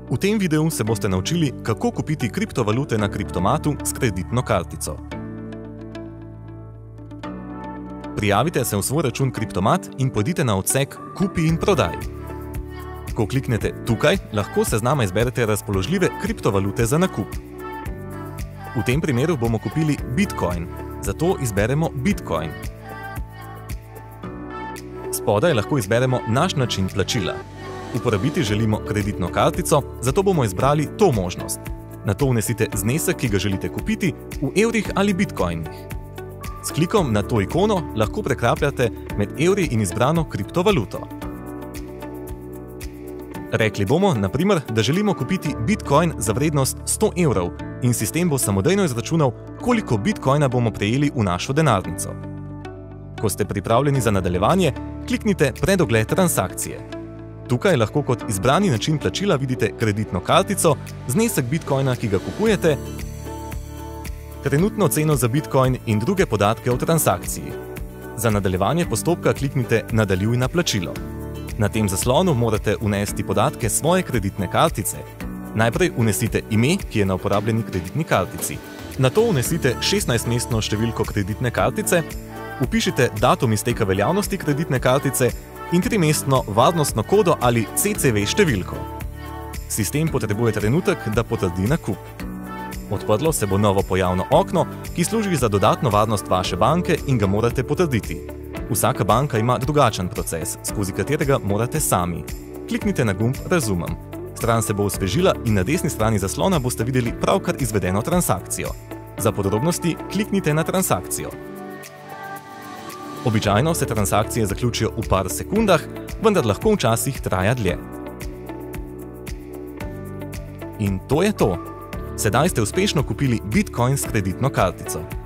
V tem videu se boste naučili, kako kupiti kriptovalute na kriptomatu s kreditno kartico. Prijavite se v svoj račun Kriptomat in pojdite na odsek Kupi in prodaj. Ko kliknete tukaj, lahko s seznama izberete razpoložljive kriptovalute za nakup. V tem primeru bomo kupili Bitcoin, zato izberemo Bitcoin. Spodaj lahko izberemo naš način plačila. Uporabiti želimo kreditno kartico, zato bomo izbrali to možnost. Nato vnesite znesek, ki ga želite kupiti, v evrih ali bitcoinih. S klikom na to ikono lahko prekrapljate med evri in izbrano kriptovaluto. Rekli bomo, na primer, da želimo kupiti Bitcoin za vrednost 100 evrov in sistem bo samodejno izračunal, koliko Bitcoina bomo prejeli v našo denarnico. Ko ste pripravljeni za nadaljevanje, kliknite Predogled transakcije. Tukaj lahko kot izbrani način plačila vidite kreditno kartico, znesek Bitcoina, ki ga kupujete, trenutno ceno za Bitcoin in druge podatke o transakciji. Za nadaljevanje postopka kliknite Nadaljuj na plačilo. Na tem zaslonu morate vnesti podatke svoje kreditne kartice. Najprej vnesite ime, ki je na uporabljeni kreditni kartici. Nato vnesite 16-mestno številko kreditne kartice, vpišite datum izteka veljavnosti kreditne kartice in 3-mestno varnostno kodo ali CCV številko. Sistem potrebuje trenutek, da potrdi nakup. Odprlo se bo novo pojavno okno, ki služi za dodatno varnost vaše banke in ga morate potrditi. Vsaka banka ima drugačen proces, skozi katerega morate sami. Kliknite na gumb Razumem. Stran se bo osvežila in na desni strani zaslona boste videli pravkar izvedeno transakcijo. Za podrobnosti kliknite na transakcijo. Običajno se transakcije zaključijo v par sekundah, vendar lahko včasih traja dlje. In to je to. Sedaj ste uspešno kupili Bitcoin s kreditno kartico.